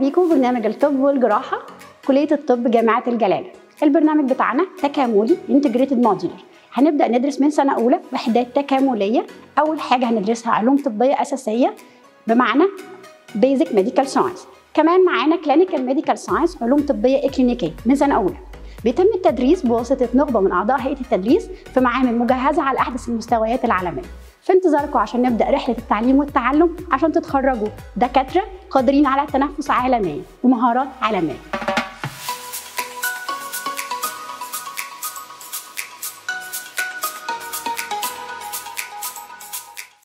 بيكم برنامج الطب والجراحة كلية الطب جامعة الجلالة. البرنامج بتاعنا تكاملي انتجريتد موديولر. هنبدأ ندرس من سنة أولى وحدات تكاملية. أول حاجة هندرسها علوم طبية أساسية بمعنى بيزك ميديكال ساينس. كمان معانا كلينيكال ميديكال ساينس علوم طبية إكلينيكية من سنة أولى. بيتم التدريس بواسطة نخبة من أعضاء هيئة التدريس في معامل مجهزة على أحدث المستويات العالمية. في انتظاركم عشان نبدأ رحلة التعليم والتعلم عشان تتخرجوا دكاترة قادرين على التنافس عالميا ومهارات عالمية.